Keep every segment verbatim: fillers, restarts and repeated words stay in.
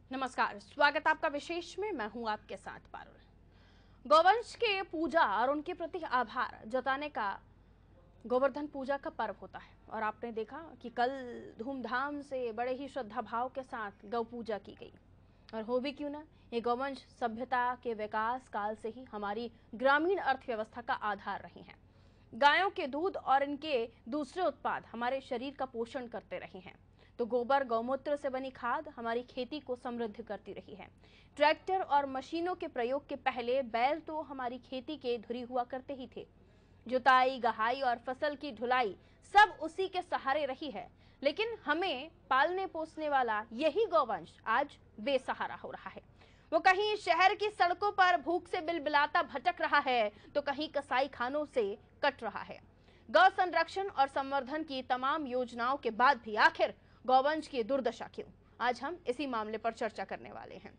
नमस्कार, स्वागत आपका विशेष में। मैं हूं आपके साथ पारुल। गौवंश के पूजा और उनके प्रति आभार जताने का गोवर्धन पूजा का पर्व होता है और आपने देखा कि कल धूमधाम से बड़े ही श्रद्धा भाव के साथ गौ पूजा की गई। और हो भी क्यों ना, ये गौवंश सभ्यता के विकास काल से ही हमारी ग्रामीण अर्थव्यवस्था का आधार रही हैं। गायों के दूध और इनके दूसरे उत्पाद हमारे शरीर का पोषण करते रहे हैं, तो गोबर गौमूत्र से बनी खाद हमारी खेती को समृद्ध करती रही है। ट्रैक्टर और मशीनों के प्रयोग के पहले बैल तो हमारी खेती के धुरी हुआ करते ही थे। जुताई, गहाई और फसल की ढुलाई सब उसी के सहारे रही है, लेकिन हमें पालने पोसने वाला यही गौवंश आज बेसहारा हो रहा है। वो कहीं शहर की सड़कों पर भूख से बिलबिलाता भटक रहा है, तो कहीं कसाई खानों से कट रहा है। गौ संरक्षण और संवर्धन की तमाम योजनाओं के बाद भी आखिर गौवंश की दुर्दशा क्यों? आज हम इसी मामले पर चर्चा करने वाले हैं।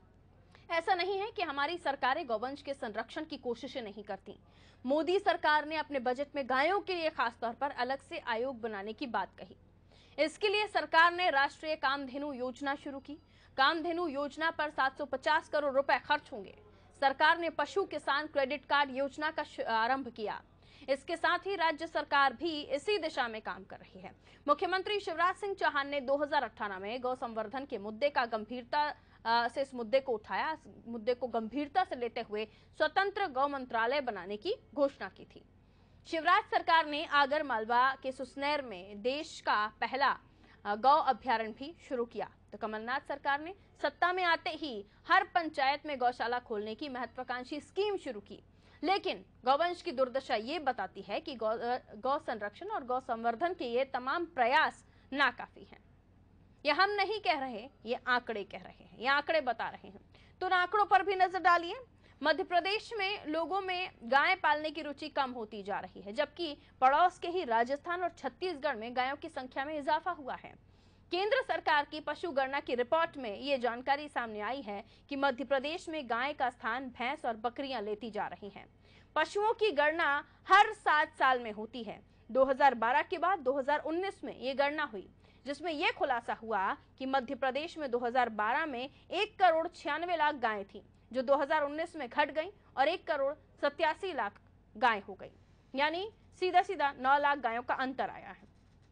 ऐसा नहीं है कि हमारी सरकारें गौवंश के संरक्षण की कोशिशें नहीं करती। मोदी सरकार ने अपने बजट में गायों के लिए खासतौर पर अलग से आयोग बनाने की बात कही। इसके लिए सरकार ने राष्ट्रीय कामधेनु योजना शुरू की। कामधेनु योजना पर सात सौ पचास करोड़ रुपए खर्च होंगे। सरकार ने पशु किसान क्रेडिट कार्ड योजना का आरंभ किया। इसके साथ ही राज्य सरकार भी इसी दिशा में काम कर रही है। मुख्यमंत्री शिवराज सिंह चौहान ने दो हज़ार अठारह में गौ संवर्धन के मुद्दे का गंभीरता से इस मुद्दे को उठाया। इस मुद्दे को गंभीरता से लेते हुए स्वतंत्र गौ मंत्रालय बनाने की घोषणा की थी। शिवराज सरकार ने आगर मालवा के सुसनेर में देश का पहला गौ अभ्यारण्य भी शुरू किया। तो कमलनाथ सरकार ने सत्ता में आते ही हर पंचायत में गौशाला खोलने की महत्वाकांक्षी स्कीम शुरू की। लेकिन गौवंश की दुर्दशा ये बताती है कि गौ, गौ संरक्षण और गौ संवर्धन के ये तमाम प्रयास नाकाफी हैं। ये हम नहीं कह रहे, ये आंकड़े कह रहे हैं, ये आंकड़े बता रहे हैं। तो उन आंकड़ों पर भी नजर डालिए। मध्य प्रदेश में लोगों में गाय पालने की रुचि कम होती जा रही है, जबकि पड़ोस के ही राजस्थान और छत्तीसगढ़ में गायों की संख्या में इजाफा हुआ है। केंद्र सरकार की पशु गणना की रिपोर्ट में ये जानकारी सामने आई है कि मध्य प्रदेश में गाय का स्थान भैंस और बकरियां लेती जा रही हैं। पशुओं की गणना हर सात साल में होती है। दो हज़ार बारह के बाद दो हज़ार उन्नीस में ये गणना हुई, जिसमें यह खुलासा हुआ कि मध्य प्रदेश में दो हज़ार बारह में एक करोड़ छियानवे लाख गायें थीं, जो दो हज़ार उन्नीस में घट गई और एक करोड़ सत्यासी लाख गाय हो गई। यानी सीधा सीधा नौ लाख गायों का अंतर आया है।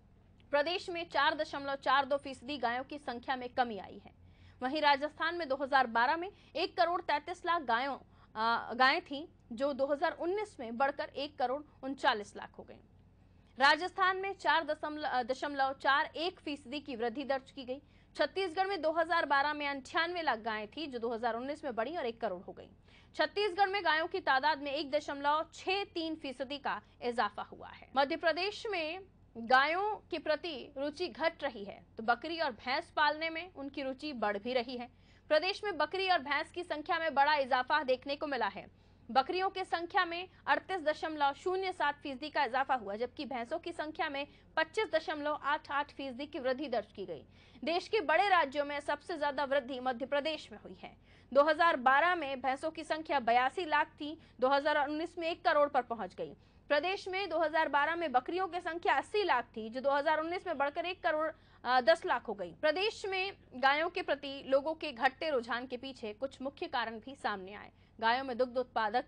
प्रदेश में चार दशमलव चार दो फीसदी गायों की संख्या में कमी आई है। वहीं राजस्थान में दो हज़ार बारह में एक करोड़ तैंतीस लाख गायों गायें थीं, जो दो हज़ार उन्नीस में बढ़कर एक करोड़ उनचालीस लाख हो गई। राजस्थान में चार दशमलव चार एक फीसदी की वृद्धि दर्ज की गई। छत्तीसगढ़ में दो हज़ार बारह में अंठानवे लाख गायें थी, जो दो हज़ार उन्नीस में बढ़ी और एक करोड़ हो गई। छत्तीसगढ़ में गायों की तादाद में एक दशमलव छह तीन फीसदी का इजाफा हुआ है। मध्य प्रदेश में गायों के प्रति रुचि घट रही है, तो बकरी और भैंस पालने में उनकी रुचि बढ़ भी रही है। प्रदेश में बकरी और भैंस की संख्या में बड़ा इजाफा देखने को मिला है। बकरियों की संख्या में अड़तीस दशमलव शून्य सात फीसदी का इजाफा हुआ, जबकि भैंसों की संख्या में पच्चीस दशमलव आठ आठ फीसदी की वृद्धि दर्ज की गई। देश के बड़े राज्यों में सबसे ज्यादा वृद्धि मध्य प्रदेश में हुई है। दो हज़ार बारह में भैंसों की संख्या बयासी लाख थी, दो हज़ार उन्नीस में एक करोड़ पर पहुंच गई। प्रदेश में दो हज़ार बारह में बकरियों की संख्या अस्सी लाख थी, जो दो हज़ार उन्नीस में बढ़कर एक करोड़ दस लाख हो गई। प्रदेश में गायों के प्रति लोगों के घटते रुझान के पीछे कुछ मुख्य कारण भी सामने आए। गायों में दुग्ध उत्पादक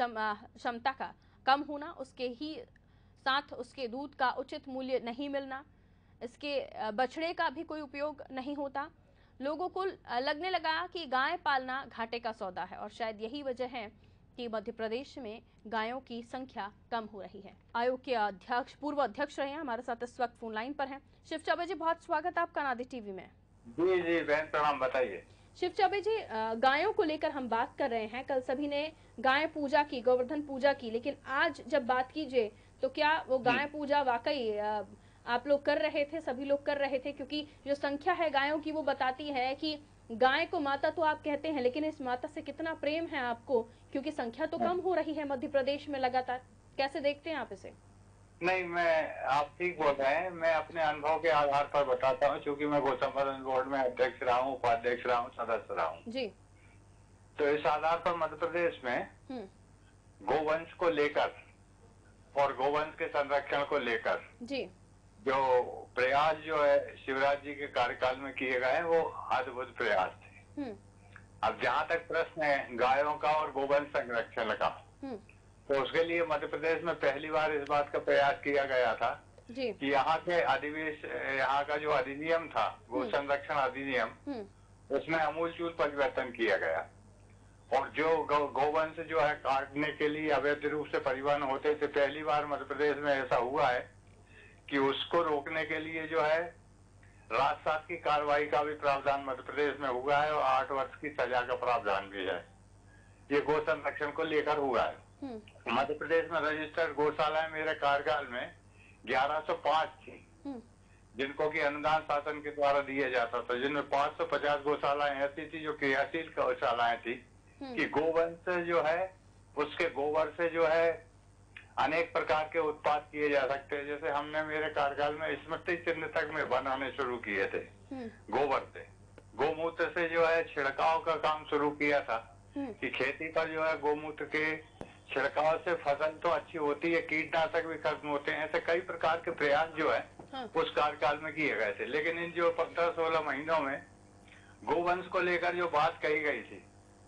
क्षमता का कम होना, उसके ही साथ उसके दूध का उचित मूल्य नहीं मिलना, इसके बछड़े का भी कोई उपयोग नहीं होता। लोगों को लगने लगा कि गाय पालना घाटे का सौदा है, और शायद यही वजह है कि मध्य प्रदेश में गायों की संख्या कम हो रही है। आयोग के अध्यक्ष पूर्व अध्यक्ष रहे हैं, हमारे साथ इस वक्त फोन लाइन पर हैं। शिव चौबे जी, बहुत स्वागत है आपका नादी टीवी में। जी जी बहन प्रणाम, बताइए। शिव चौबे जी, गायों को लेकर हम बात कर रहे हैं। कल सभी ने गाय पूजा की, गोवर्धन पूजा की, लेकिन आज जब बात कीजिए तो क्या वो गाय पूजा वाकई आप लोग कर रहे थे, सभी लोग कर रहे थे? क्योंकि जो संख्या है गायों की वो बताती है कि गाय को माता तो आप कहते हैं, लेकिन इस माता से कितना प्रेम है आपको, क्योंकि संख्या तो कम हो रही है मध्य प्रदेश में लगातार। कैसे देखते हैं आप इसे? नहीं, मैं आप ठीक बोल रहे हैं। मैं अपने अनुभव के आधार पर बताता हूँ, क्योंकि मैं गौ संवर्धन बोर्ड में अध्यक्ष रहा हूँ, उपाध्यक्ष रहा हूँ, सदस्य रहा हूँ जी। तो इस आधार पर मध्य प्रदेश में गोवंश को लेकर और गोवंश के संरक्षण को लेकर जी जो प्रयास जो है शिवराज जी के कार्यकाल में किए गए वो अद्भुत प्रयास थे। अब जहाँ तक प्रश्न है गायों का और गोवंश संरक्षण का, तो उसके लिए मध्य प्रदेश में पहली बार इस बात का प्रयास किया गया था जी। कि यहाँ के अधिवेश यहाँ का जो अधिनियम था, गो संरक्षण अधिनियम, उसमें अमूलचूल परिवर्तन किया गया और जो गौ गोवंश जो है काटने के लिए अवैध रूप से परिवहन होते थे, पहली बार मध्य प्रदेश में ऐसा हुआ है कि उसको रोकने के लिए जो है राजसात की कार्रवाई का भी प्रावधान मध्य प्रदेश में हुआ है और आठ वर्ष की सजा का प्रावधान भी है। ये गो संरक्षण को लेकर हुआ है। मध्य प्रदेश में रजिस्टर्ड गौशालाएं मेरे कार्यकाल में ग्यारह सौ पाँच थी, जिनको की अनुदान शासन के द्वारा दिया जाता था, जिनमें पाँच सौ पचास गौशालाएं ऐसी थी जो क्रियाशील गौशालाएं थी कि गोवंश जो है उसके गोबर से जो है अनेक प्रकार के उत्पाद किए जा सकते हैं। जैसे हमने मेरे कार्यकाल में स्मृति चिन्ह तक में बनाने शुरू किए थे गोबर से। गोमूत्र से जो है छिड़काव का काम शुरू किया था कि खेती पर जो है गोमूत्र के छिड़काव से फसल तो अच्छी होती है, कीटनाशक भी खत्म होते हैं। ऐसे कई प्रकार के प्रयास जो है हाँ। उस कार्यकाल में किए गए थे। लेकिन इन जो पंद्रह सोलह महीनों में गोवंश को लेकर जो बात कही गई थी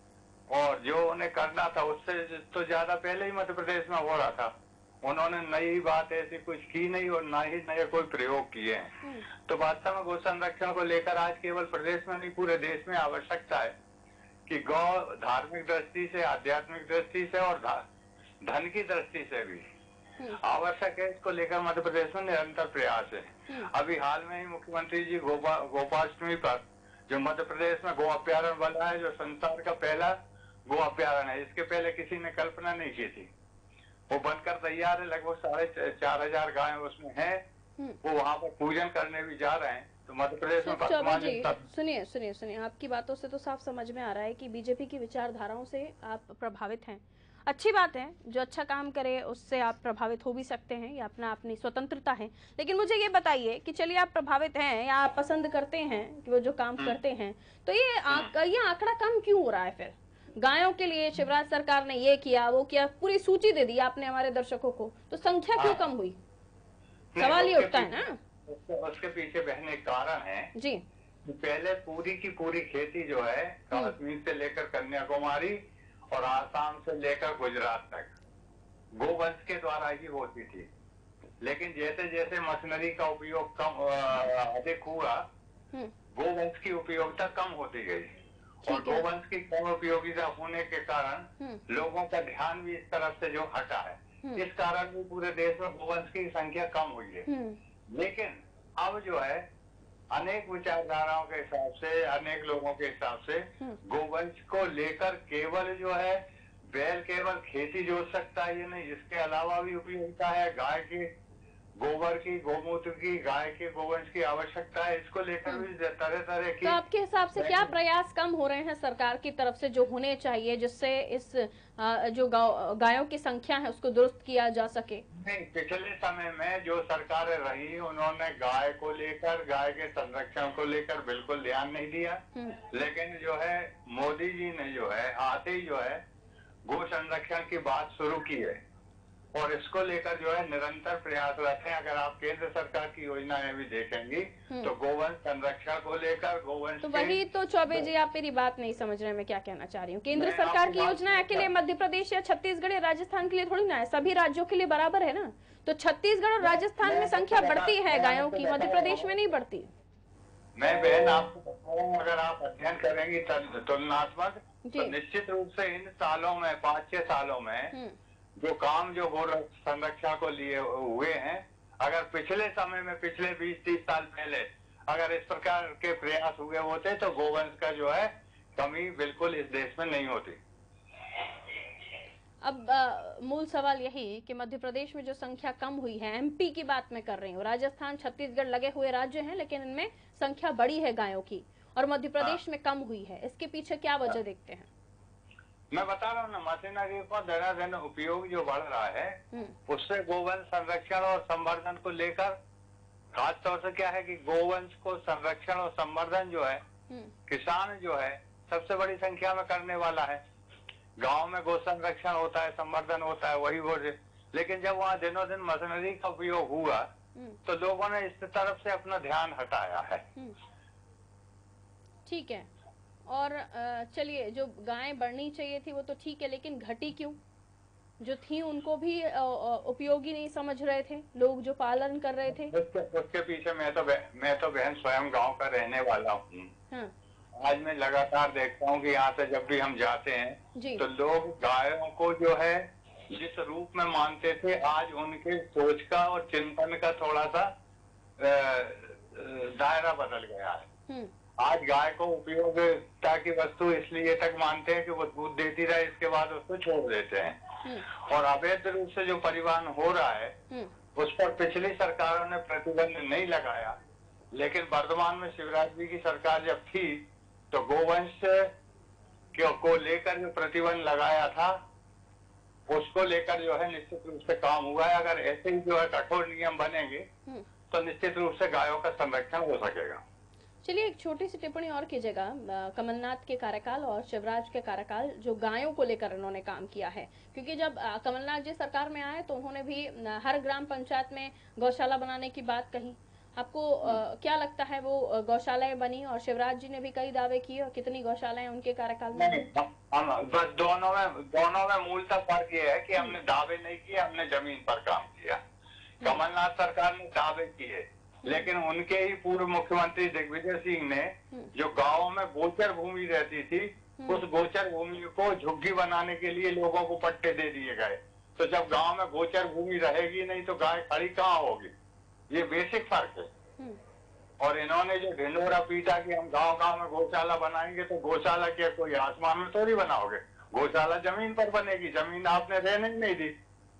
और जो उन्हें करना था उससे तो ज्यादा पहले ही मध्य प्रदेश में हो रहा था। उन्होंने नई बात ऐसी कुछ की नहीं और ना ही नए कोई प्रयोग किए हैं। तो वास्तव में गौ संरक्षण को लेकर आज केवल प्रदेश में नहीं पूरे देश में आवश्यकता है कि गौ धार्मिक दृष्टि से, आध्यात्मिक दृष्टि से और धन की दृष्टि से भी आवश्यक है। इसको लेकर मध्य प्रदेश में निरंतर प्रयास है। अभी हाल में ही मुख्यमंत्री जी गोपा गोपाष्टमी पर जो मध्य प्रदेश में गो अभ्यारण्य बना है, जो संसार का पहला गो अभ्यारण्य है, इसके पहले किसी ने कल्पना नहीं की थी। वो बनकर तैयार है, लगभग साढ़े चार हजार गाय उसमें है। वो वहाँ पर पूजन करने भी जा रहे हैं। तो मध्य प्रदेश में सुनिए सुनिए सुनिए आपकी बातों से तो साफ समझ में आ रहा है कि बीजेपी की विचारधाराओं से आप प्रभावित हैं। अच्छी बात है, जो अच्छा काम करे उससे आप प्रभावित हो भी सकते हैं, ये अपना अपनी स्वतंत्रता है। लेकिन मुझे ये बताइए कि चलिए आप प्रभावित हैं या आप पसंद करते हैं कि वो जो काम करते हैं, तो ये आंक, ये आंकड़ा कम क्यों हो रहा है? फिर गायों के लिए शिवराज सरकार ने ये किया वो किया, पूरी सूची दे दी आपने हमारे दर्शकों को, तो संख्या क्यों कम हुई? सवाल ये उठता है ना। उसके पीछे बहने कारण है जी, पहले पूरी की पूरी खेती जो है कश्मीर से लेकर कन्याकुमारी और आसाम से लेकर गुजरात तक गोवंश के द्वारा ही होती थी। लेकिन जैसे जैसे मशीनरी का उपयोग कम अधिक हुआ, गोवंश की उपयोगिता कम होती गई और गोवंश की कम उपयोगिता होने के कारण लोगों का ध्यान भी इस तरफ से जो हटा है, इस कारण भी पूरे देश में गोवंश की संख्या कम हुई है। लेकिन अब जो है अनेक विचारधाराओं के हिसाब से, अनेक लोगों के हिसाब से गोवंश को लेकर केवल जो है बैल केवल खेती जोत सकता है, ये नहीं, इसके अलावा भी उपयोगिता है। गाय के गोबर की, गोमूत्र की, गाय के गोवंश की आवश्यकता है। इसको लेकर भी तरह तरह की। तो आपके हिसाब से क्या प्रयास कम हो रहे हैं सरकार की तरफ से जो होने चाहिए, जिससे इस जो गायों की संख्या है उसको दुरुस्त किया जा सके? नहीं, पिछले समय में जो सरकारें रही उन्होंने गाय को लेकर, गाय के संरक्षण को लेकर बिल्कुल ध्यान नहीं दिया। लेकिन जो है मोदी जी ने जो है आते ही जो है गो संरक्षण की बात शुरू की है और इसको लेकर जो है निरंतर प्रयासरत हैं। अगर आप केंद्र सरकार की योजनाएं भी देखेंगी तो गोवंश संरक्षण को लेकर गोवंश तो वही तो चौबे जी आप मेरी बात नहीं समझ रहे, मैं क्या कहना चाह रही हूँ। केंद्र सरकार की योजना के लिए मध्य प्रदेश या छत्तीसगढ़ या राजस्थान के लिए थोड़ी ना है, सभी राज्यों के लिए बराबर है ना। तो छत्तीसगढ़ और राजस्थान में संख्या बढ़ती है गायों की, मध्य प्रदेश में नहीं बढ़ती। मैं बहन आपको बताऊं, अगर आप अध्ययन करेंगी तुलनात्मक तो निश्चित रूप से इन सालों में, पाँच छह सालों में जो काम जो गो संरक्षण को लिए हुए हैं, अगर पिछले समय में, पिछले बीस तीस साल पहले अगर इस प्रकार के प्रयास हुए होते तो गोवंश का जो है कमी बिल्कुल इस देश में नहीं होती। अब आ, मूल सवाल यही कि मध्य प्रदेश में जो संख्या कम हुई है, एमपी की बात मैं कर रही हूँ, राजस्थान छत्तीसगढ़ लगे हुए राज्य हैं लेकिन इनमें संख्या बढ़ी है गायों की और मध्य प्रदेश में कम हुई है, इसके पीछे क्या वजह देखते हैं? मैं बता रहा हूँ ना, मशीनरी का दिन दिन उपयोग जो बढ़ रहा है उससे गोवंश संरक्षण और संवर्धन को लेकर खास तौर से क्या है कि गोवंश को संरक्षण और संवर्धन जो है किसान जो है सबसे बड़ी संख्या में करने वाला है। गांव में गो संरक्षण होता है, संवर्धन होता है, वही वो। लेकिन जब वहाँ दिनों दिन मशीनरी का उपयोग हुआ तो लोगों ने इस तरफ से अपना ध्यान हटाया है। ठीक है, और चलिए, जो गायें बढ़नी चाहिए थी वो तो ठीक है, लेकिन घटी क्यों? जो थी उनको भी उपयोगी नहीं समझ रहे थे लोग जो पालन कर रहे थे। उसके, उसके पीछे मैं तो मैं तो बहन स्वयं गांव का रहने वाला हूँ। हाँ। आज मैं लगातार देखता हूँ कि यहाँ से जब भी हम जाते हैं तो लोग गायों को जो है जिस रूप में मानते थे, आज उनके सोच का और चिंतन का थोड़ा सा दायरा बदल गया है। आज गाय को उपयोगिता की वस्तु इसलिए तक मानते हैं कि वो दूध देती रहे, इसके बाद उसको छोड़ देते हैं। और अवैध रूप से जो परिवहन हो रहा है उस पर पिछली सरकारों ने प्रतिबंध नहीं लगाया, लेकिन वर्तमान में शिवराज जी की सरकार जब थी तो गोवंश को लेकर जो प्रतिबंध लगाया था उसको लेकर जो है निश्चित रूप से काम हुआ है। अगर ऐसे ही जो है कठोर नियम बनेंगे तो निश्चित रूप से गायों का संरक्षण हो सकेगा। चलिए, एक छोटी सी टिप्पणी और कीजिएगा, कमलनाथ के कार्यकाल और शिवराज के कार्यकाल जो गायों को लेकर उन्होंने काम किया है, क्योंकि जब कमलनाथ जी सरकार में आए तो उन्होंने भी हर ग्राम पंचायत में गौशाला बनाने की बात कही। आपको आ, क्या लगता है वो गौशालाएं बनी? और शिवराज जी ने भी कई दावे किए, और कितनी गौशालाएं उनके कार्यकाल में? नहीं, हम बस दोनों में दोनों में मूलतः फर्क ये है कि हमने दावे नहीं किए, हमने जमीन पर काम किया। कमलनाथ सरकार ने दावे किए, लेकिन उनके ही पूर्व मुख्यमंत्री दिग्विजय सिंह ने जो गांवों में गोचर भूमि रहती थी उस गोचर भूमि को झुग्गी बनाने के लिए लोगों को पट्टे दे दिए गए। तो जब गांव में गोचर भूमि रहेगी नहीं तो गाय खड़ी कहाँ होगी? ये बेसिक फर्क है। और इन्होंने जो ढिंढोरा पीटा कि हम गांव गांव में गौशाला बनाएंगे, तो गौशाला क्या कोई आसमान में थोड़ी बनाओगे, गौशाला जमीन पर बनेगी, जमीन आपने रहने नहीं दी।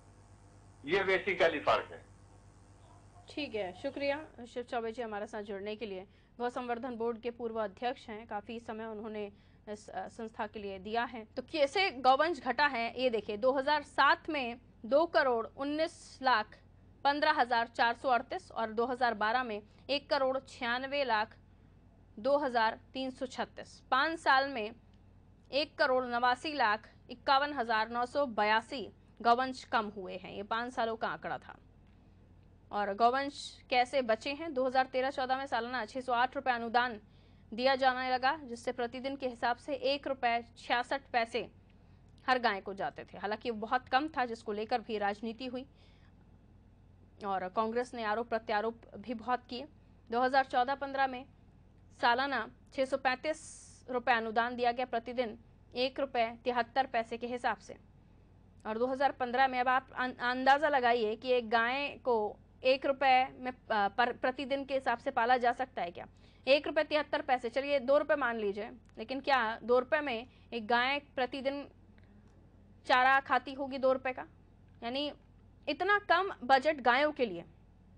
ये बेसिकली फर्क है। ठीक है, शुक्रिया शिव चौबे जी हमारे साथ जुड़ने के लिए। गौ संवर्धन बोर्ड के पूर्व अध्यक्ष हैं, काफी समय उन्होंने इस संस्था के लिए दिया है। तो कैसे गौवंश घटा है ये देखिए, दो हज़ार सात में दो करोड़ उन्नीस लाख पंद्रह हजार चार सौ अड़तीस और दो हज़ार बारह में एक करोड़ छियानवे लाख दो हजार तीन सौ छत्तीस। पाँच साल में एक करोड़ नवासी लाख इक्यावन हजार नौ सौ बयासी गौवंश कम हुए हैं। ये पाँच सालों का आंकड़ा था। और गौवंश कैसे बचे हैं? दो हज़ार तेरह चौदह में सालाना छह सौ आठ रुपए अनुदान दिया जाने लगा, जिससे प्रतिदिन के हिसाब से एक रुपए छियासठ पैसे हर गाय को जाते थे। हालांकि बहुत कम था, जिसको लेकर भी राजनीति हुई और कांग्रेस ने आरोप प्रत्यारोप भी बहुत किए। दो हज़ार चौदह पंद्रह में सालाना छह सौ पैंतीस रुपए अनुदान दिया गया, प्रतिदिन एक रुपए तिहत्तर पैसे के हिसाब से। और दो हज़ार पंद्रह में अब आप अंदाजा लगाइए कि एक गाय को एक रुपए में प्रतिदिन के हिसाब से पाला जा सकता है क्या? एक रुपए तिहत्तर पैसे, चलिए दो रुपए मान लीजिए, लेकिन क्या दो रुपए में एक गाय प्रतिदिन चारा खाती होगी दो रुपए का? यानी इतना कम बजट गायों के लिए।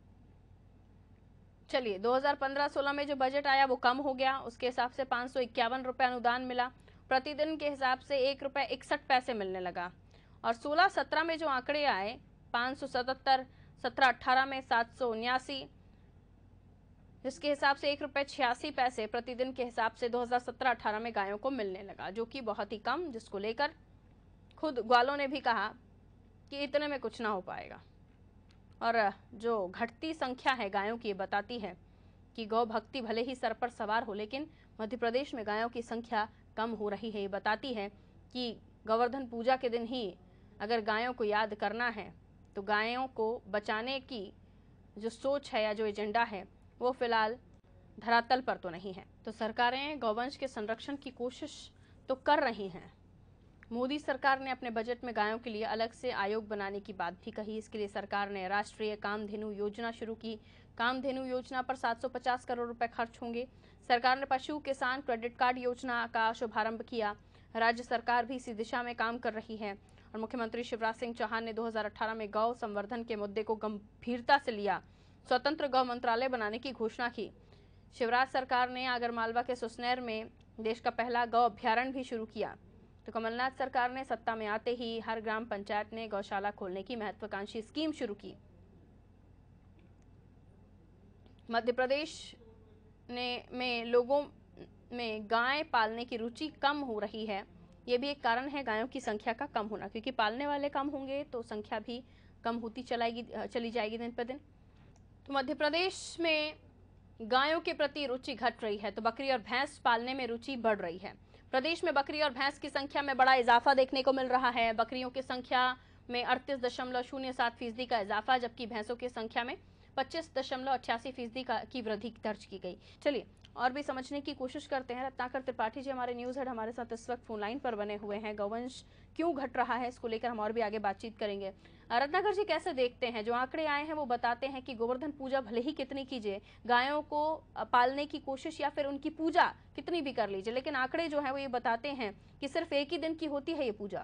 चलिए दो हज़ार पंद्रह सोलह में जो बजट आया वो कम हो गया, उसके हिसाब से पाँच सौ इक्यावन रुपए अनुदान मिला, प्रतिदिन के हिसाब से एक रुपए इकसठ पैसे मिलने लगा। और सोलह सत्रह में जो आंकड़े आए पाँच सौ सतहत्तर, सत्रह अट्ठारह में सात सौ उन्यासी, जिसके हिसाब से एक रुपए छियासी पैसे प्रतिदिन के हिसाब से दो हज़ार सत्रह अठारह में गायों को मिलने लगा, जो कि बहुत ही कम, जिसको लेकर खुद ग्वालों ने भी कहा कि इतने में कुछ ना हो पाएगा। और जो घटती संख्या है गायों की बताती है कि गौ भक्ति भले ही सर पर सवार हो, लेकिन मध्य प्रदेश में गायों की संख्या कम हो रही है। ये बताती है कि गोवर्धन पूजा के दिन ही अगर गायों को याद करना है तो गायों को बचाने की जो सोच है या जो एजेंडा है वो फिलहाल धरातल पर तो नहीं है। तो सरकारें गौवंश के संरक्षण की कोशिश तो कर रही हैं। मोदी सरकार ने अपने बजट में गायों के लिए अलग से आयोग बनाने की बात भी कही। इसके लिए सरकार ने राष्ट्रीय कामधेनु योजना शुरू की। कामधेनु योजना पर सात सौ पचास करोड़ रुपए खर्च होंगे। सरकार ने पशु किसान क्रेडिट कार्ड योजना का शुभारंभ किया। राज्य सरकार भी इसी दिशा में काम कर रही है। और मुख्यमंत्री शिवराज सिंह चौहान ने दो हज़ार अठारह में गौ संवर्धन के मुद्दे को गंभीरता से लिया, स्वतंत्र गौ मंत्रालय बनाने की घोषणा की। शिवराज सरकार ने आगरमालवा के सुसनेर में देश का पहला गौ अभ्यारण्य भी शुरू किया। तो कमलनाथ सरकार ने सत्ता में आते ही हर ग्राम पंचायत ने गौशाला खोलने की महत्वाकांक्षी स्कीम शुरू की। मध्य प्रदेश ने में लोगों में गाय पालने की रुचि कम हो रही है। ये भी एक कारण है गायों की संख्या का कम होना, क्योंकि पालने वाले कम होंगे तो संख्या भी कम होती चलाएगी चली जाएगी दिन पर दिन। तो मध्य प्रदेश में गायों के प्रति रुचि घट रही है तो बकरी और भैंस पालने में रुचि बढ़ रही है। प्रदेश में बकरी और भैंस की संख्या में बड़ा इजाफा देखने को मिल रहा है। बकरियों की संख्या में अड़तीस दशमलव शून्य सात फीसदी का इजाफा, जबकि भैंसों की संख्या में पच्चीस दशमलव अठासी फीसदी की वृद्धि दर्ज की गई। चलिए और भी समझने की कोशिश करते हैं। रत्नाकर त्रिपाठी जी हमारे न्यूज हेड हमारे साथ इस वक्त फोन लाइन पर बने हुए हैं। गौवंश क्यों घट रहा है, इसको लेकर हम और भी आगे बातचीत करेंगे। रत्नाकर जी कैसे देखते हैं, जो आंकड़े आए हैं वो बताते हैं कि गोवर्धन पूजा भले ही कितनी कीजिए, गायों को पालने की कोशिश या फिर उनकी पूजा कितनी भी कर लीजिए, लेकिन आंकड़े जो है वो ये बताते हैं कि सिर्फ एक ही दिन की होती है ये पूजा।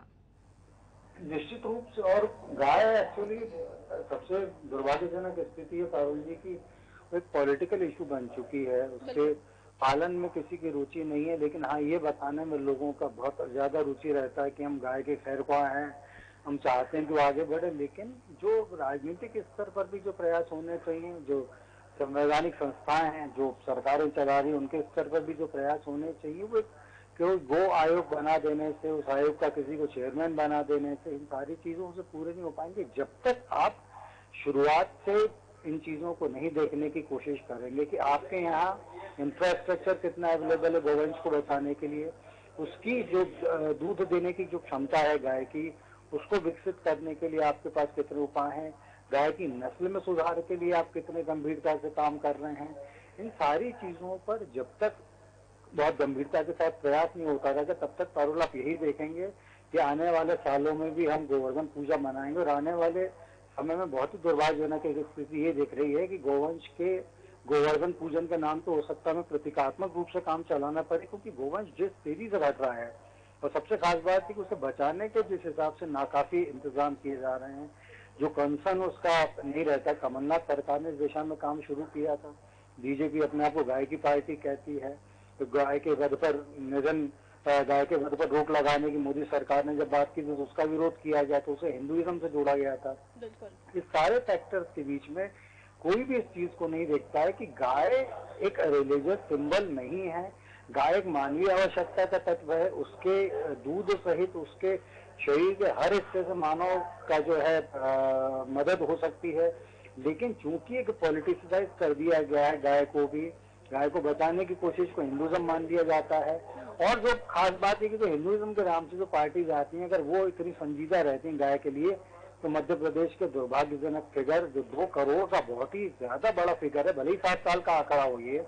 निश्चित रूप से, और गाय एक्चुअली सबसे दुर्भाग्यजनक स्थिति है पारुल जी की, एक पॉलिटिकल इशू बन चुकी है। उसके पालन में किसी की रुचि नहीं है, लेकिन हाँ ये बताने में लोगों का बहुत ज्यादा रुचि रहता है कि हम गाय के खैरख्वाह हैं, हम चाहते हैं कि वो आगे बढ़े। लेकिन जो राजनीतिक स्तर पर भी जो प्रयास होने चाहिए, जो संवैधानिक संस्थाएं हैं जो सरकारें चला रही, उनके स्तर पर भी जो प्रयास होने चाहिए, वो केवल गो आयोग बना देने से, उस आयोग का किसी को चेयरमैन बना देने से इन सारी चीजों से पूरे नहीं हो पाएंगे। जब तक आप शुरुआत से इन चीजों को नहीं देखने की कोशिश करेंगे कि आपके यहाँ इंफ्रास्ट्रक्चर कितना अवेलेबल है गोवंश को बचाने के लिए, उसकी जो दूध देने की जो क्षमता है गाय की, उसको विकसित करने के लिए आपके पास कितने उपाय हैं, गाय की नस्ल में सुधार के लिए आप कितने गंभीरता से काम कर रहे हैं, इन सारी चीजों पर जब तक बहुत गंभीरता के साथ प्रयास नहीं होता रहेगा, तब तक पारुल आप यही देखेंगे कि आने वाले सालों में भी हम गोवर्धन पूजा मनाएंगे। और आने वाले समय में बहुत ही दुर्भाग्यजनक एक स्थिति ये दिख रही है कि गोवंश के गोवर्धन पूजन के नाम तो हो सकता है प्रतीकात्मक रूप से काम चलाना पड़े, क्योंकि गोवंश जिस तेजी से घट रहा है, और सबसे खास बात है कि उसे बचाने के जिस हिसाब से नाकाफी इंतजाम किए जा रहे हैं, जो कंसर्न उसका नहीं रहता। कमलनाथ सरकार ने इस दिशा में काम शुरू किया था। बीजेपी अपने आप को गाय की पार्टी कहती है, तो गाय के वध पर निधन गाय के वध पर रोक लगाने की मोदी सरकार ने जब बात की तो उसका विरोध किया गया, तो उसे हिंदुइज्म से जोड़ा गया था। इस सारे फैक्टर्स के बीच में कोई भी इस चीज को नहीं देखता है कि गाय एक रिलीजियस सिंबल नहीं है, गाय एक मानवीय आवश्यकता का तत्व है। उसके दूध सहित उसके शरीर के हर हिस्से से मानव का जो है आ, मदद हो सकती है, लेकिन चूंकि एक पॉलिटिसाइज कर दिया गया है गाय को भी, गाय को बचाने की कोशिश को हिंदुइज्म मान लिया जाता है। और जो खास बात है कि जो हिंदुइज्म के नाम से जो पार्टीज आती हैं, अगर वो इतनी संजीदा रहती हैं गाय के लिए, तो मध्य प्रदेश के दुर्भाग्यजनक फिगर जो दो करोड़ का बहुत ही ज्यादा बड़ा फिगर है, भले ही सात साल का आंकड़ा हो ये,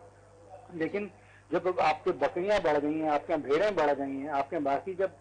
लेकिन जब आपके बकरियां बढ़ गई हैं, आपके भेड़ें बढ़ गई हैं, आपके बाकी जब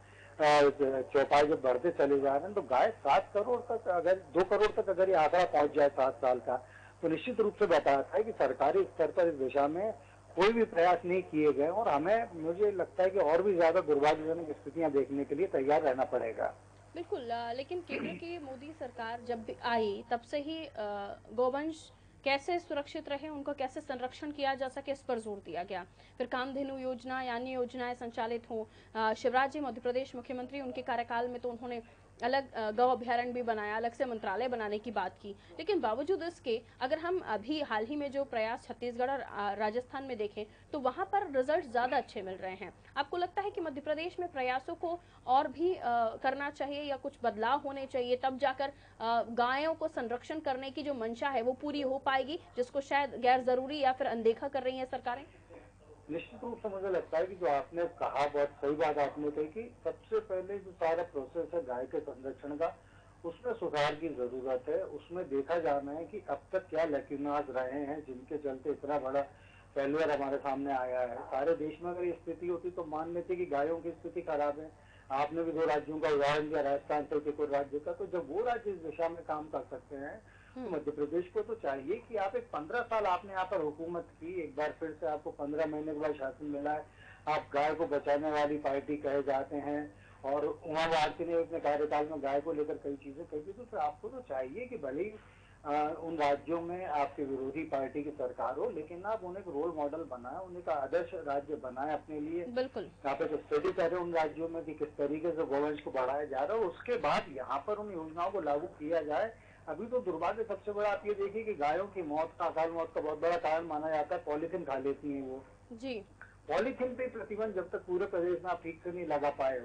चौपाई जब बढ़ते चले जा रहे हैं, तो गाय सात करोड़ तक, अगर दो करोड़ तक अगर ये आंकड़ा पहुंच जाए सात साल का, तो निश्चित रूप से बताता है कि सरकारी स्तर पर इस दिशा में कोई भी प्रयास नहीं किए गए। और हमें, मुझे लगता है कि और भी ज्यादा दुर्भाग्यजनक स्थितियां देखने के लिए तैयार रहना पड़ेगा। बिल्कुल, लेकिन केंद्र की मोदी सरकार जब भी आई तब से ही गोवंश कैसे सुरक्षित रहे, उनको कैसे संरक्षण किया जा सके, इस पर जोर दिया गया। फिर कामधेनु योजना या अन्य योजनाएं संचालित हों, शिवराज जी मध्य प्रदेश मुख्यमंत्री, उनके कार्यकाल में तो उन्होंने अलग गौ अभ्यारण्य भी बनाया, अलग से मंत्रालय बनाने की बात की। लेकिन बावजूद इसके अगर हम अभी हाल ही में जो प्रयास छत्तीसगढ़ और राजस्थान में देखें तो वहां पर रिजल्ट ज्यादा अच्छे मिल रहे हैं। आपको लगता है कि मध्य प्रदेश में प्रयासों को और भी आ, करना चाहिए या कुछ बदलाव होने चाहिए, तब जाकर गायों को संरक्षण करने की जो मंशा है वो पूरी हो पाएगी, जिसको शायद गैर जरूरी या फिर अनदेखा कर रही है सरकारें? निश्चित रूप से मुझे लगता है कि जो आपने कहा, बहुत सही बात आपने कही कि सबसे पहले जो सारा प्रोसेस है गाय के संरक्षण का, उसमें सुधार की जरूरत है। उसमें देखा जाना है कि अब तक क्या लकीनाज रहे हैं जिनके चलते इतना बड़ा फेलियर हमारे सामने आया है। सारे देश में अगर ये स्थिति होती तो मान लेते कि गायों की स्थिति खराब है। आपने भी दो राज्यों का उदाहरण दिया, राजस्थान छत्तीसगढ़ राज्य का, तो जब वो राज्य इस दिशा में काम कर सकते हैं, तो मध्य प्रदेश को तो चाहिए कि आप एक पंद्रह साल आपने यहाँ पर हुकूमत की, एक बार फिर से आपको पंद्रह महीने के बाद शासन मिला है, आप गाय को बचाने वाली पार्टी कहे जाते हैं, और उमा भारती ने अपने कार्यकाल में गाय को लेकर कई चीजें कही थी। तो फिर आपको तो चाहिए कि भले ही उन राज्यों में आपके विरोधी पार्टी की सरकार हो, लेकिन आप उन्हें एक रोल मॉडल बनाए, उन्हें का आदर्श राज्य बनाए अपने लिए। बिल्कुल, आप एक स्टडी करें उन राज्यों में कि किस तरीके से गोवंश को बढ़ाया जा रहा है, उसके बाद यहाँ पर उन योजनाओं को लागू किया जाए। अभी तो दुर्भाग्य सबसे बड़ा आप ये देखिए कि गायों की मौत का, अकाल मौत का बहुत बड़ा कारण माना जाता है पॉलीथीन खा लेती हैं वो। जी, पॉलीथीन पे प्रतिबंध जब तक पूरे प्रदेश में आप ठीक से नहीं लगा पाए हो,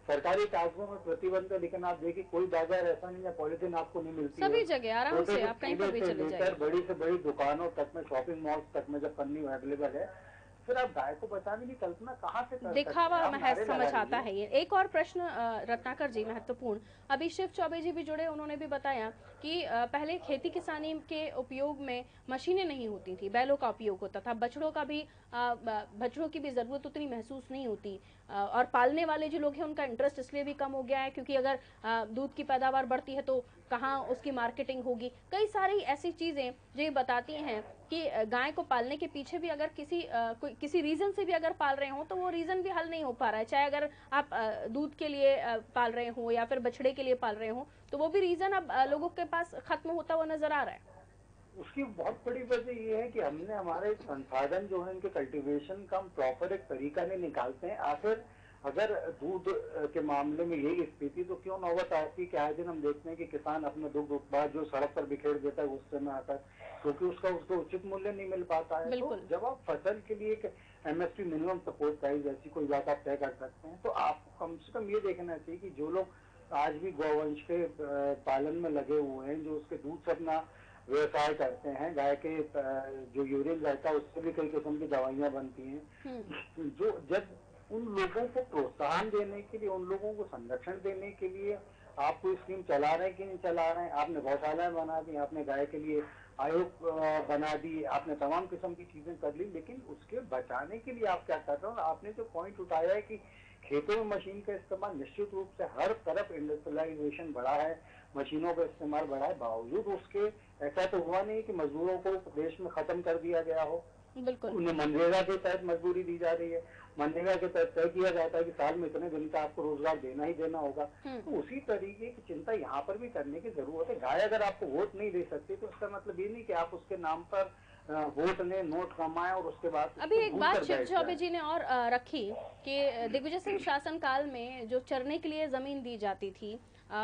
सरकारी कागजों में प्रतिबंध है, लेकिन आप देखिए कोई बाजार ऐसा नहीं है पॉलिथीन आपको नहीं मिलती है। सभी जगह आराम से आप कहीं पर भी चले जाइए, बड़ी से बड़ी दुकानों तक में, शॉपिंग मॉल्स तक में जब पन्नी अवेलेबल है, फिर आप गाय को बचाने की कल्पना कहाँ से कर दिखावा महज समझ आता है ये। एक और प्रश्न रत्नाकर जी महत्वपूर्ण, अभी शिव चौबे जी भी जुड़े, उन्होंने भी बताया कि पहले खेती किसानी के उपयोग में मशीनें नहीं होती थी, बैलों का उपयोग होता था, बछड़ों का भी बछड़ों की भी जरूरत उतनी महसूस नहीं होती, और पालने वाले जो लोग हैं उनका इंटरेस्ट इसलिए भी कम हो गया है क्योंकि अगर दूध की पैदावार बढ़ती है तो कहाँ उसकी मार्केटिंग होगी। कई सारी ऐसी चीजें जो ये बताती हैं कि गाय को पालने के पीछे भी अगर किसी आ, कोई किसी रीजन से भी अगर पाल रहे हो तो वो रीजन भी हल नहीं हो पा रहा है, चाहे अगर आप दूध के लिए आ, पाल रहे हो या फिर बछड़े के लिए पाल रहे हो, तो वो भी रीजन अब आ, लोगों के पास खत्म होता हुआ नजर आ रहा है। उसकी बहुत बड़ी वजह ये है कि हमने हमारे संसाधन जो है इनके कल्टीवेशन का हम प्रॉपर एक तरीका नहीं निकालते हैं। आखिर अगर दूध के मामले में यही स्थिति, तो क्यों नौबत आती कि आए दिन हम देखते हैं कि किसान अपने दुग्ध उत्पाद जो सड़क पर बिखेर देता है गुस्से में आकर, क्योंकि उसका उसको उचित मूल्य नहीं मिल पाता है। तो जब आप फसल के लिए एक एमएसपी मिनिमम सपोर्ट प्राइस ऐसी कोई बात आप तय कर सकते हैं, तो आपको कम से कम ये देखना चाहिए कि जो लोग आज भी गौवंश के पालन में लगे हुए हैं, जो उसके दूध से अपना व्यवसाय करते हैं, गाय के जो यूरिन रहता है उससे भी कई किस्म की दवाइयां बनती हैं, जो जब उन लोगों को प्रोत्साहन देने के लिए, उन लोगों को संरक्षण देने के लिए आप कोई स्कीम चला रहे हैं कि नहीं चला रहे हैं, आपने गौशालाएं बना दी, आपने गाय के लिए आयोग बना दी, आपने तमाम किस्म की चीजें कर ली, लेकिन उसके बचाने के लिए आप क्या कर रहे हो? आपने जो पॉइंट उठाया है कि खेतों में मशीन का इस्तेमाल, निश्चित रूप से हर तरफ इंडस्ट्रियलाइजेशन बढ़ा है, मशीनों का इस्तेमाल बढ़ा है, बावजूद उसके ऐसा तो हुआ नहीं कि मजदूरों को प्रदेश में खत्म कर दिया गया हो। बिल्कुल, उन्हें मनरेगा के तहत मजदूरी दी जा रही है, मनरेगा के तहत तय किया जाता है कि साल में इतने दिन का आपको रोजगार देना ही देना होगा। तो उसी तरीके की चिंता यहाँ पर भी करने की जरूरत है। गाय अगर आपको वोट नहीं दे सकती तो इसका मतलब ये नहीं कि आप उसके नाम पर वोट ने नोट कमाए और उसके बाद अभी एक बात शिव चौबे जी ने और रखी कि दिग्विजय सिंह शासन काल में जो चरने के लिए जमीन दी जाती थी,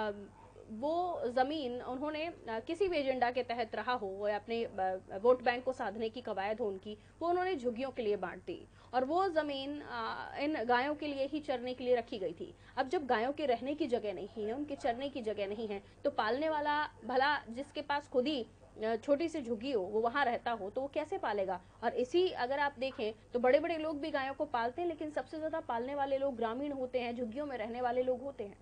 वो जमीन उन्होंने किसी भी एजेंडा के तहत रहा हो, वो अपने वोट बैंक को साधने की कवायद हो उनकी, वो उन्होंने झुग्गियों के लिए बांट दी और वो जमीन इन गायों के लिए ही चरने के लिए रखी गई थी। अब जब गायों के रहने की जगह नहीं है, उनके चरने की जगह नहीं है, तो पालने वाला भला जिसके पास खुद ही छोटी सी झुग्गी हो, वो वहां रहता हो, तो वो कैसे पालेगा? और इसी अगर आप देखें तो बड़े बड़े लोग भी गायों को पालते हैं, लेकिन सबसे ज्यादा पालने वाले लोग ग्रामीण होते हैं, झुग्गियों में रहने वाले लोग होते हैं।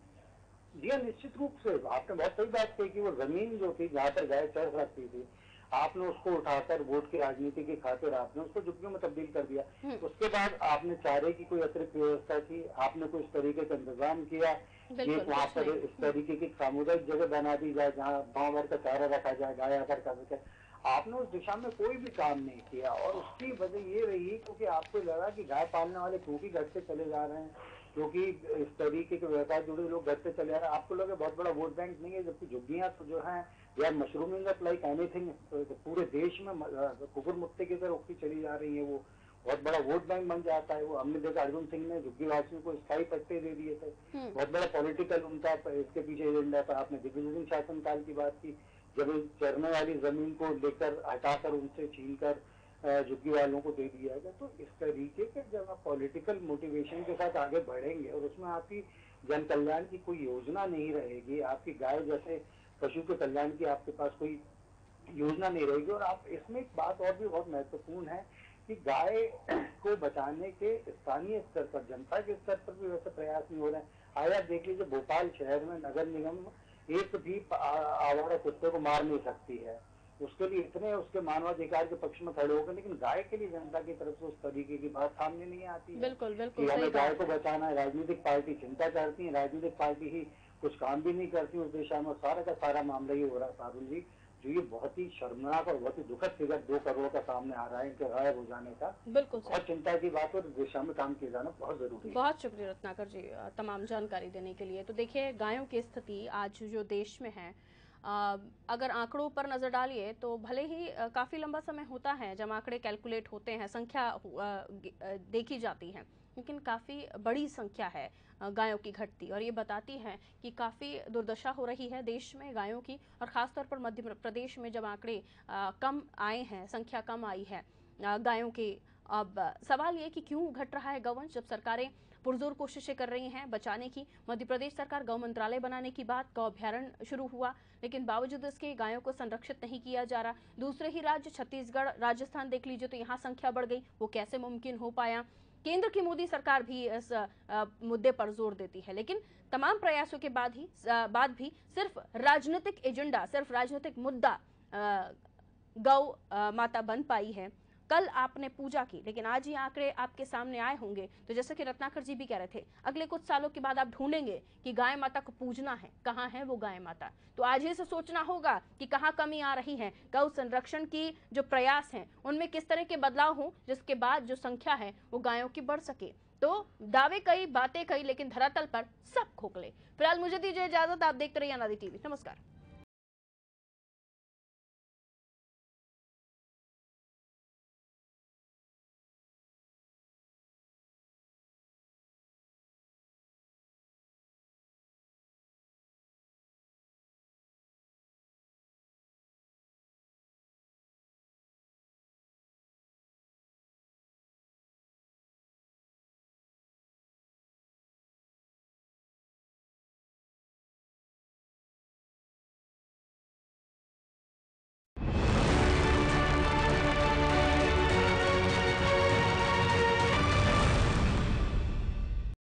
जी हाँ, निश्चित रूप से आपने बहुत सही बात कही कि वो जमीन जो थी जहाँ पर गाय चढ़ सकती थी, आपने उसको उठाकर वोट की राजनीति की खातिर आपने उसको झुग्गियों में तब्दील कर दिया। उसके बाद आपने चारे की कोई अतिरिक्त व्यवस्था की, आपने कोई इस तरीके का इंतजाम किया कि वहाँ पर इस तरीके की सामुदायिक जगह बना दी जाए जहाँ गाँव भर का चारा रखा जाए, गाय आकर करके। आपने उस दिशा में कोई भी काम नहीं किया और उसकी वजह ये रही क्योंकि आपको लगा कि गाय पालने वाले क्योंकि घर से चले जा रहे हैं, क्योंकि इस तरीके के व्यवसाय जुड़े लोग घर से चले आ रहे हैं, आपको लगा बहुत बड़ा वोट बैंक नहीं है, जबकि झुग्गियां तो जो है यार मशरूमिंग लाइक एनीथिंग, पूरे देश में कुकुर मुत्ते की तरह उगती चली जा रही है, वो बहुत बड़ा वोट बैंक बन जाता है। वो हमने देखा अर्जुन सिंह ने झुग्गी वासियों को स्थायी पट्टे दे दिए थे, बहुत बड़ा पॉलिटिकल उनका इसके पीछे एजेंडा था। आपने दिग्विजय सिंह शासनकाल की बात की, जब चरने वाली जमीन को लेकर हटाकर उनसे छीन कर झुग्गी वालों को दे दिया गया। तो इस तरीके के जब आप पॉलिटिकल मोटिवेशन के साथ आगे बढ़ेंगे और उसमें आपकी जन कल्याण की कोई योजना नहीं रहेगी, आपकी गाय जैसे पशु के कल्याण की आपके पास कोई योजना नहीं रहेगी। और आप इसमें एक बात और भी बहुत महत्वपूर्ण है कि गाय को बचाने के स्थानीय स्तर पर, जनता के स्तर पर भी वैसे प्रयास नहीं हो रहे हैं। आया देख लीजिए भोपाल शहर में नगर निगम एक भी आवारा कुत्ते को मार नहीं सकती है, उसके लिए इतने उसके मानवाधिकार के पक्ष में खड़े हो गए, लेकिन गाय के लिए जनता की तरफ से उस तरीके की बात सामने नहीं आती है। बिल्कुल बिल्कुल कि हमें गाय को बचाना है। राजनीतिक पार्टी चिंता करती है, राजनीतिक पार्टी ही कुछ काम भी नहीं करती उस दिशा में, सारा का सारा मामला ही हो रहा है पारुल जी, जो ये बहुत ही शर्मनाक और बहुत ही दुखद फिगर दो करोड़ का सामने आ रहा है इनके गायब हो जाने का। बिल्कुल बहुत चिंता की बात है, दिशा में काम किया जाना बहुत जरूरी है। बहुत शुक्रिया रत्नाकर जी तमाम जानकारी देने के लिए। तो देखिए गायों की स्थिति आज जो देश में है, आ, अगर आंकड़ों पर नजर डालिए तो भले ही आ, काफी लंबा समय होता है जब आंकड़े कैलकुलेट होते हैं, संख्या आ, देखी जाती है, लेकिन काफ़ी बड़ी संख्या है गायों की घटती और ये बताती है कि काफ़ी दुर्दशा हो रही है देश में गायों की। और ख़ासतौर पर मध्य प्रदेश में जब आंकड़े कम आए हैं, संख्या कम आई है गायों की, अब सवाल ये कि क्यों घट रहा है गौवंश, जब सरकारें पुरजोर कोशिशें कर रही हैं बचाने की। मध्य प्रदेश सरकार गौ मंत्रालय बनाने की बात, गौ अभ्यारण्य शुरू हुआ, लेकिन बावजूद इसके गायों को संरक्षित नहीं किया जा रहा। दूसरे ही राज्य छत्तीसगढ़, राजस्थान देख लीजिए तो यहाँ संख्या बढ़ गई, वो कैसे मुमकिन हो पाया। केंद्र की मोदी सरकार भी इस मुद्दे पर जोर देती है, लेकिन तमाम प्रयासों के बाद ही बाद भी सिर्फ राजनीतिक एजेंडा, सिर्फ राजनीतिक मुद्दा गौ माता बन पाई है। कल आपने पूजा की, लेकिन आज ये आंकड़े आपके सामने आए होंगे, तो जैसे कि रत्नाकर जी भी कह रहे थे, अगले कुछ सालों के बाद आप ढूंढेंगे कि गाय माता को पूजना है, कहाँ है वो गाय माता। तो आज ही से सोचना होगा कि कहाँ कमी आ रही है, गौ संरक्षण की जो प्रयास हैं उनमें किस तरह के बदलाव हों, जिसके बाद जो संख्या है वो गायों की बढ़ सके। तो दावे कई, बातें कई, लेकिन धरातल पर सब खोखले। फिलहाल मुझे दीजिए इजाजत, आप देखते रहिए अनादि टीवी। नमस्कार।